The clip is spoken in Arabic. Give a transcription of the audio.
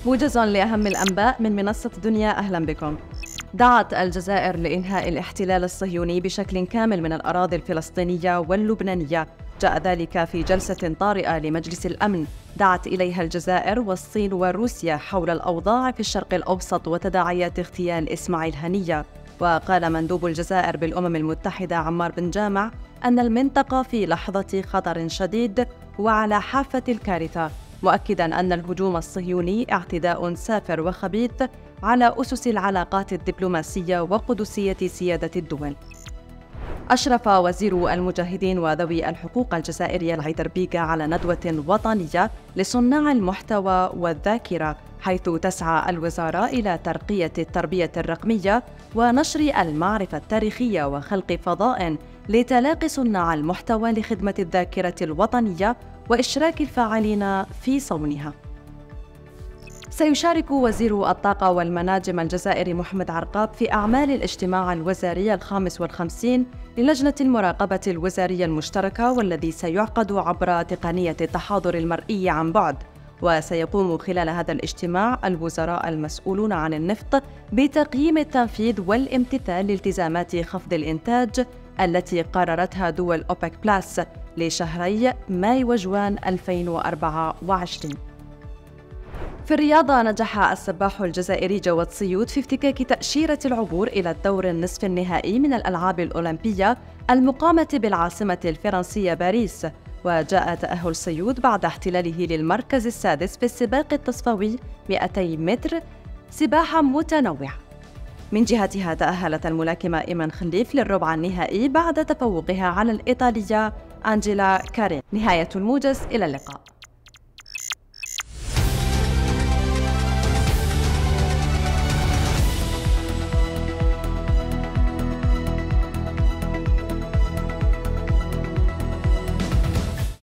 موجز لأهم الأنباء من منصة دنيا، أهلا بكم. دعت الجزائر لإنهاء الاحتلال الصهيوني بشكل كامل من الأراضي الفلسطينية واللبنانية. جاء ذلك في جلسة طارئة لمجلس الأمن دعت إليها الجزائر والصين وروسيا حول الأوضاع في الشرق الأوسط وتداعيات اغتيال إسماعيل هنية. وقال مندوب الجزائر بالأمم المتحدة عمار بن جامع أن المنطقة في لحظة خطر شديد وعلى حافة الكارثة، مؤكداً أن الهجوم الصهيوني اعتداء سافر وخبيث على أسس العلاقات الدبلوماسية وقدسية سيادة الدول. أشرف وزير المجاهدين وذوي الحقوق الجزائري العيدر بيغا على ندوة وطنية لصناع المحتوى والذاكرة، حيث تسعى الوزارة إلى ترقية التربية الرقمية ونشر المعرفة التاريخية وخلق فضاء لتلاقي صناع المحتوى لخدمة الذاكرة الوطنية وإشراك الفاعلين في صونها. سيشارك وزير الطاقة والمناجم الجزائري محمد عرقاب في أعمال الاجتماع الوزاري ال55 للجنة المراقبة الوزارية المشتركة، والذي سيعقد عبر تقنية التحاضر المرئي عن بعد. وسيقوم خلال هذا الاجتماع الوزراء المسؤولون عن النفط بتقييم التنفيذ والامتثال لالتزامات خفض الإنتاج التي قررتها دول أوبك بلاس لشهري ماي وجوان 2024. في الرياضة، نجح السباح الجزائري جواد صيود في افتكاك تأشيرة العبور إلى الدور النصف النهائي من الألعاب الأولمبية المقامة بالعاصمة الفرنسية باريس. وجاء تأهل صيود بعد احتلاله للمركز السادس في السباق التصفوي 200 متر سباحة متنوعة. من جهتها تأهلت الملاكمة إيمان خليف للربع النهائي بعد تفوقها على الإيطالية أنجيلا كارين. نهاية الموجز، إلى اللقاء.